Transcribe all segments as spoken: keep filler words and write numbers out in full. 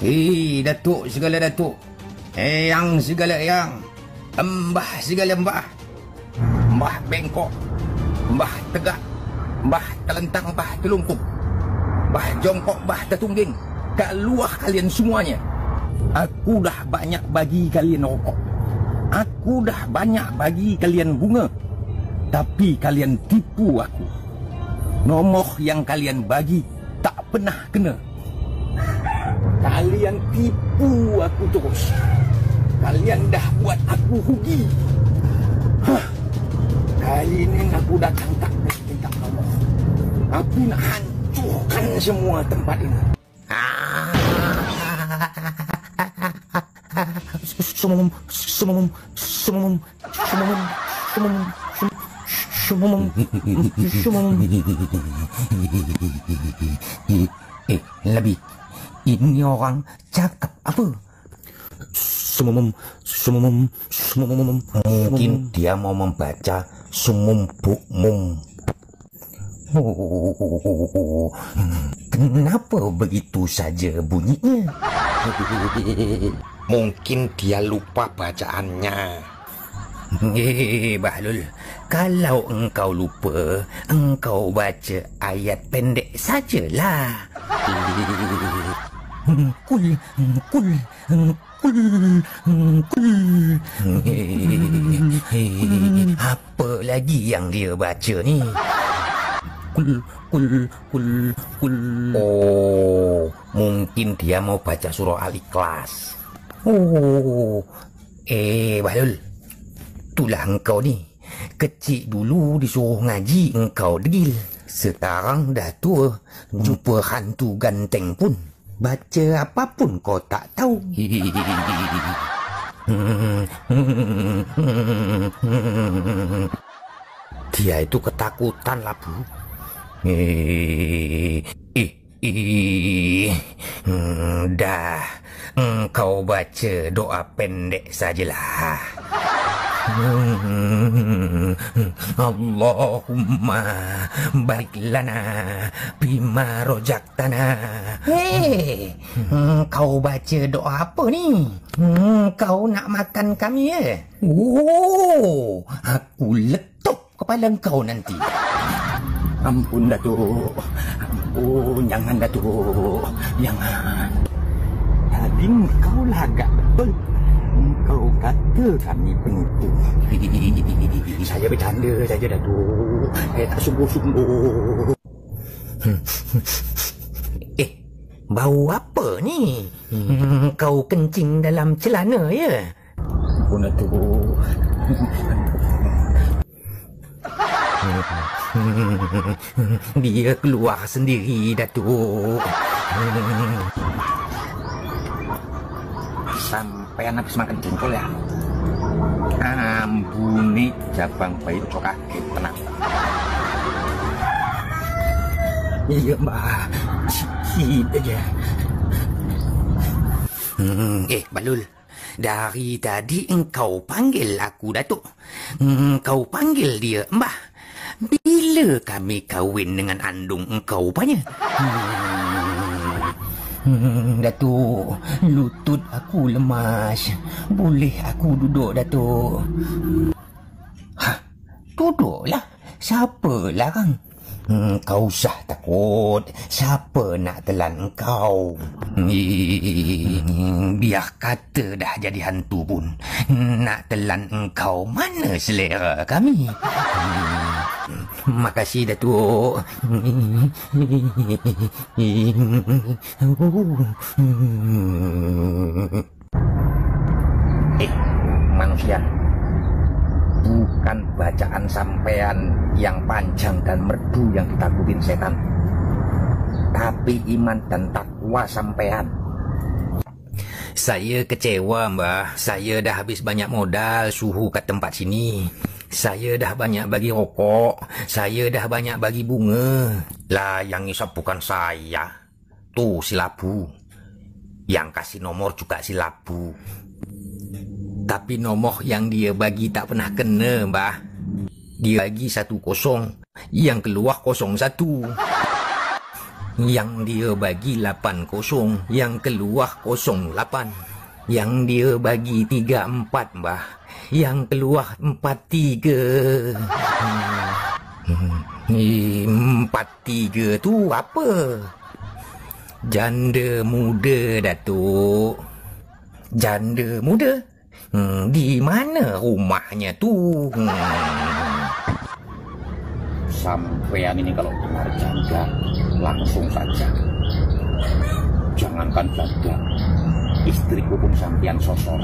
Eh, Datuk segala Datuk. Eyang segala eyang. Mbah segala mbah. Mbah bengkok. Mbah tegak. Mbah telentang, mbah telungkup. Mbah jongkok, mbah tertungging. Keluar kalian semuanya. Aku dah banyak bagi kalian rokok. Aku dah banyak bagi kalian bunga. Tapi kalian tipu aku. Nomor yang kalian bagi tak pernah kena. Kalian tipu aku terus. Kalian dah buat aku rugi. Hah. Kali ini aku datang tak minta nomor. Aku nak hancurkan semua tempat ini. Sumum, sumum, sumum, sumum, sumum, sumum, sumum. Eh, lebih. Ini orang cakap apa? Sumum, sumum, sumum. Mungkin dia mau membaca sumum bukmum. Oh, kenapa begitu saja bunyinya? Mungkin dia lupa bacaannya. Eh, Bahlul, kalau engkau lupa, engkau baca ayat pendek sajalah. Kul, kul, kul, kul. Apa lagi yang dia baca ni? Kul, kul, kul, kul. Oh, mungkin dia mau baca surah Al-Ikhlas. Oh, eh Bahlul, itulah engkau ni. Kecil dulu disuruh ngaji engkau degil. Sekarang dah tua, jumpa hantu ganteng pun baca apapun kau tak tahu. Dia itu ketakutan lah, Bu. Eh, eh, eh. Hmm, dah, engkau baca doa pendek sajalah. Allahumma barik lana bima rojaktana. Hei, kau baca doa apa ni? Kau nak makan kami ya? Oh, aku letup kepala kau nanti. Ampun Datuk. Ampun, jangan Datuk. Jangan. Tadi kau lagak betul. Kau kata kami penipu. Saya bercanda saja Datuk. Saya tak sungguh-sungguh. Eh, bau apa ni? Kau kencing dalam celana ya? Ampun Datuk. Dia keluar sendiri Datuk. Sampean habis makan jengkol ya? Ambune jabang bayi ojo kaget tenang. Iya mbak, sikit aja. Hmm, eh Balul, dari tadi engkau panggil aku Datuk. Engkau panggil dia Mbah. Bila kami kahwin dengan andung engkau rupanya? Hmm, Datuk, lutut aku lemas. Boleh aku duduk, Datuk? Hah, duduklah. Siapa larang? Hmm, kau usah takut. Siapa nak telan engkau? Hmm, biar kata dah jadi hantu pun. Nak telan engkau mana selera kami? Hmm, makasih Datuk. Eh, manusia. Bukan bacaan sampean yang panjang dan merdu yang ditakutin setan, tapi iman dan takwa sampean. Saya kecewa Mbah. Saya dah habis banyak modal suhu kat tempat sini. Saya dah banyak bagi rokok. Saya dah banyak bagi bunga. Lah yang isap bukan saya. Tuh si Labu. Yang kasih nomor juga si Labu. Tapi nomor yang dia bagi tak pernah kena, Mbah. Dia bagi satu kosong, yang keluar kosong satu. Yang dia bagi lapan kosong, yang keluar kosong lapan. Yang dia bagi tiga empat, mbah. Yang keluar empat tiga. Hmm, empat tiga tu apa? Janda muda, Datuk. Janda muda? Hmm, di mana rumahnya tu? Hmm. Sampean ini kalau dengar janda, langsung saja. Jangankan janda, istriku pun sampean sosor.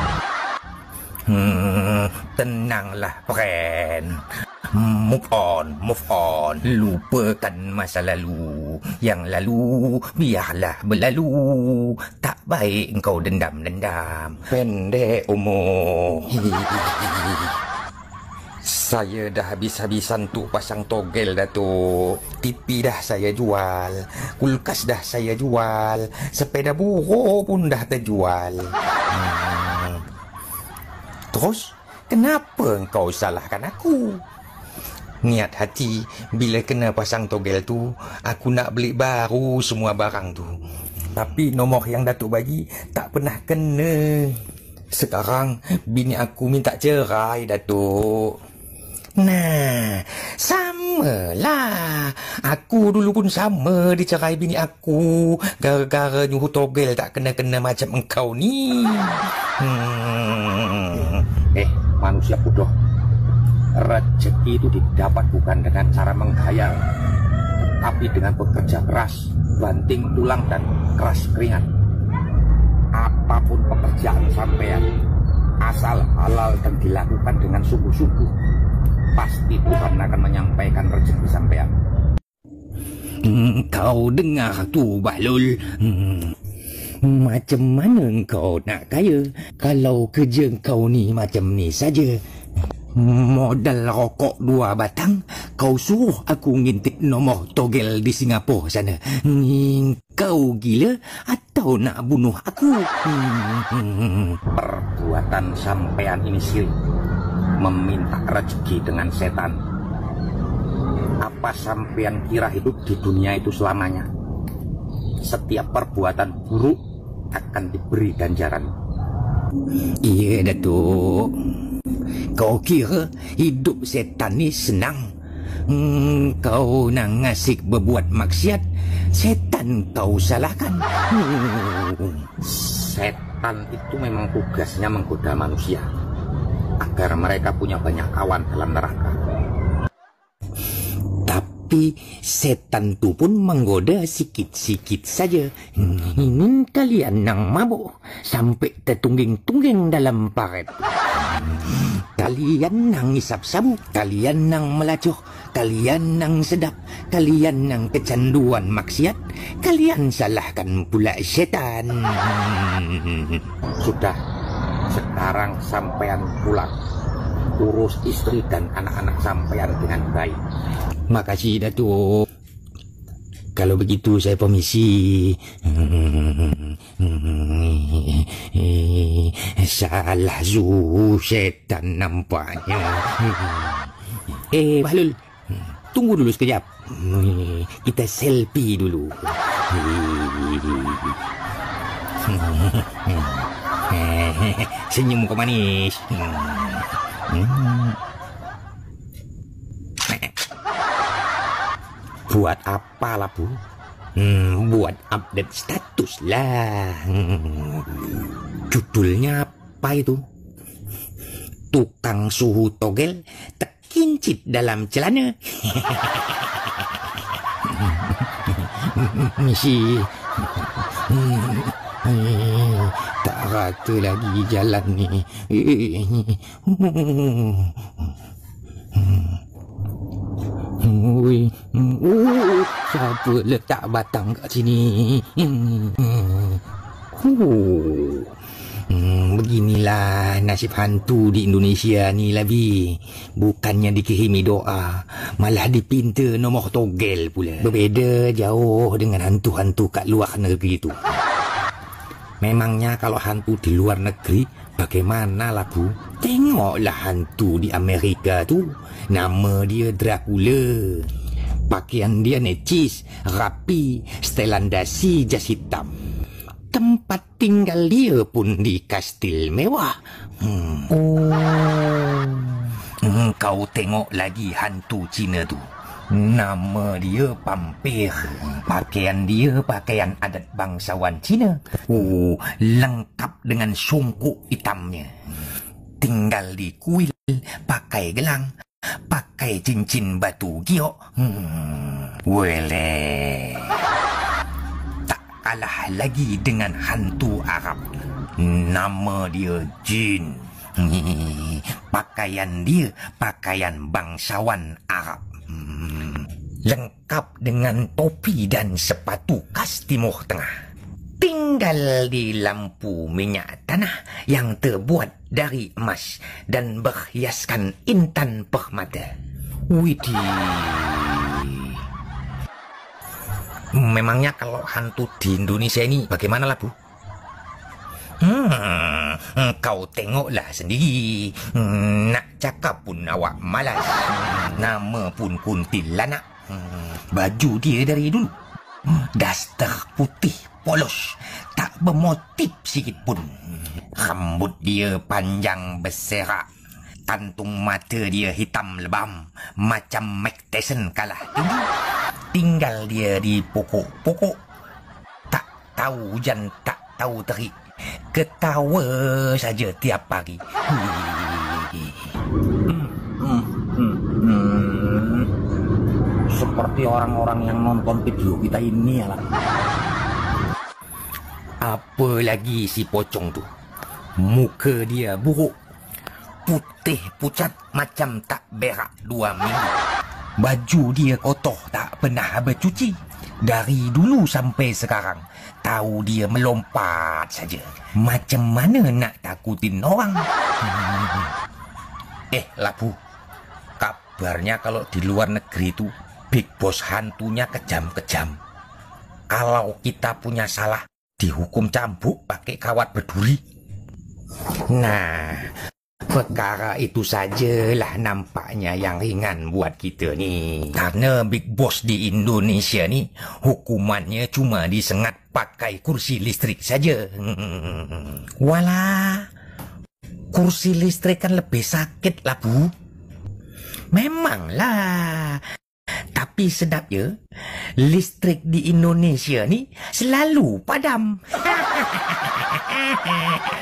Hmm, tenanglah, friend. Move on, move on. Lupakan masa lalu. Yang lalu, biarlah berlalu. Tak baik engkau dendam-dendam. Pendek umur. Saya dah habis-habisan tu pasang togel, Datuk. T V dah saya jual. Kulkas dah saya jual. Sepeda buruh pun dah terjual. Hmm. Terus, kenapa engkau salahkan aku? Niat hati, bila kena pasang togel tu, aku nak beli baru semua barang tu. Tapi nombor yang Datuk bagi tak pernah kena. Sekarang, bini aku minta cerai, Datuk. Nah, samalah. Aku dulu pun sama dicerai bini aku. Gara-gara nyuruh togel tak kena-kena macam engkau ni. Hmm. Eh, manusia bodoh. Rezeki itu didapat bukan dengan cara menghayal, tapi dengan bekerja keras, banting tulang dan keras keringat. Apapun pekerjaan sampean, asal halal dan dilakukan dengan sungguh-sungguh, pasti Tuhan akan menyampaikan rezeki sampean. Hmm, kau dengar tu, Bahlul. Hmm. Macam mana kau nak kaya kalau kerja kau ni macam ni saja? Modal rokok dua batang, kau suruh aku ngintip nombor togel di Singapura sana. Kau gila atau nak bunuh aku? Perbuatan sampean ini sirik, meminta rezeki dengan setan. Apa sampean kira hidup di dunia itu selamanya? Setiap perbuatan buruk akan diberi ganjaran. Iya, Datuk. Kau kira hidup setan ni senang? Hmm, kau nak ngasih berbuat maksiat, setan kau salahkan. Hmm. Setan itu memang tugasnya menggoda manusia agar mereka punya banyak kawan dalam neraka. Tapi setan tu pun menggoda sikit-sikit saja. Ini kalian yang mabuk sampai tertungging-tungging dalam paret. Kalian nang isap sabu, kalian nang melacuh, kalian nang sedap, kalian nang kecanduan maksiat, kalian salahkan pula setan. Sudah, sekarang sampean pulang. Urus istri dan anak-anak sampean dengan baik. Makasih, Datuk. Kalau begitu saya permisi. Salah zu setan nampaknya. Eh, Bahlul, tunggu dulu sekejap. Kita selfie dulu. Senyum kau manis. Buat apa lah, Bu? Hmm, buat update status lah. Hmm. Judulnya apa itu? Tukang suhu togel terkincit dalam celana. Misi. Tak rata lagi jalan ni. Ui, uh, siapa letak batang kat sini? Uh, beginilah nasib hantu di Indonesia ni, Labi. Bukannya dikirimi doa, malah dipinta nombor togel pula. Berbeza jauh dengan hantu-hantu kat luar negeri tu. Memangnya kalau hantu di luar negeri, bagaimana lah, Bu? Tengoklah hantu di Amerika tu. Nama dia Dracula. Pakaian dia necis, rapi, setelan dasi, jas hitam. Tempat tinggal dia pun di kastil mewah. Hmm. Oh. Hmm, kau tengok lagi hantu Cina tu. Nama dia Pampir. Pakaian dia pakaian adat bangsawan Cina. Oh, lengkap dengan songkok hitamnya. Tinggal di kuil, pakai gelang, pakai cincin batu giok. Hmm, wele. Tak kalah lagi dengan hantu Arab. Nama dia Jin. Pakaian dia pakaian bangsawan Arab. Hmm, lengkap dengan topi dan sepatu khas Timur Tengah. Tinggal di lampu minyak tanah yang terbuat dari emas dan berhiaskan intan permata. Widih. Memangnya kalau hantu di Indonesia ini bagaimana lah, Bu? Hmm, kau tengoklah sendiri. Hmm, nak cakap pun awak malas. Nama pun kuntilanak. Hmm, baju dia dari dulu daster putih polos, tak bermotif sikit pun. Rambut dia panjang berserak. Kantung mata dia hitam lebam, macam Mike Tyson kalah tinggi. Tinggal dia di pokok-pokok. Tak tahu hujan, tak tahu terik. Ketawa saja tiap pagi. Hmm, hmm, hmm, hmm. Seperti orang-orang yang nonton video kita ini ya lah. Apa lagi si pocong tu? Muka dia buruk, putih pucat macam tak berak dua minggu. Baju dia kotor, tak pernah bercuci. Dari dulu sampai sekarang, tahu dia melompat saja. Macam mana nak takutin orang? Eh, Labu, kabarnya kalau di luar negeri tu Big Boss hantunya kejam-kejam. Kalau kita punya salah, dihukum cambuk pakai kawat berduri. Nah, perkara itu sajalah nampaknya yang ringan buat kita ni. Karena Big Boss di Indonesia ni hukumannya cuma disengat pakai kursi listrik saja. Walah, kursi listrik kan lebih sakit lah, Bu. Memanglah. Tapi sedapnya, listrik di Indonesia ni selalu padam.